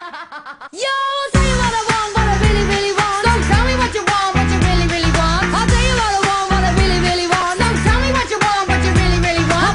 Yo, I'll tell you what I want, what I really, really want. Don't tell me what you want, what you really, really want. I'll tell you what I want, what I really, really want. Don't tell me what you want, what you really, really want.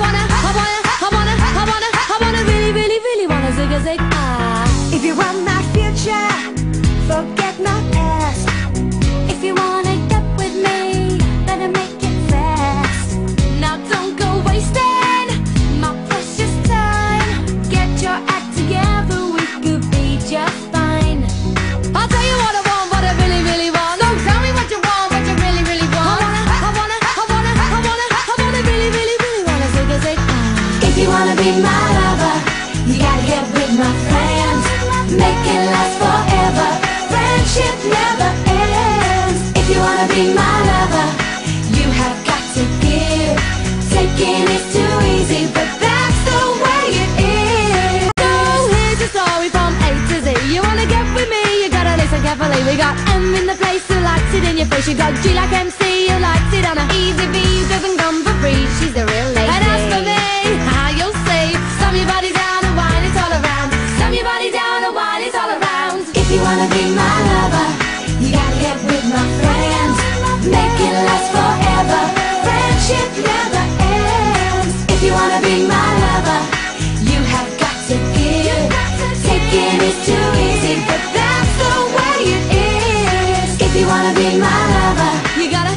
I wanna really, really, really wanna zig a zig ah. If you want my future, forget my past. If you wanna get with me, better make it fast. Now don't go wasting my precious time. Get your act together, we could be just fine. I'll tell you what I want, what I really, really want. Don't tell me what you want, what you really, really want. I wanna really, really, really wanna zig a zig ah. If you wanna be my lover, you gotta get with my friends. Make it last forever. Friendship never ends. If you wanna be my lover, you have got to give. Taking is too easy, but that's the way it is. So here's a story from A to Z. You wanna get with me, you gotta listen carefully. We got M in the place who likes it in your face. You got G like MC, who likes it on a easy V, who doesn't come for free. She's a real lady. And as for me, how you'll see, slam your body down and wine it all around. Slam your body down and wine it all around. If you wanna be my lover, you gotta get with my friends. Make it last forever. Friendship never ends. If you wanna be my lover, you have got to give. Taking is too easy, but that's the way it is. If you wanna be my lover, You gotta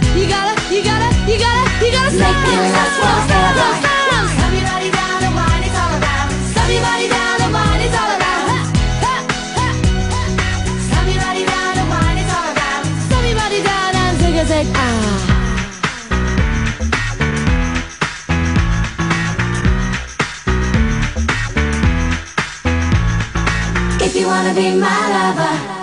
make it last forever. Slam your body down and wine it all around. Slam your body down and wine it all around. Slam your body down and wine it all around. Slam your body down and zig a zig ah. If you wanna be my lover,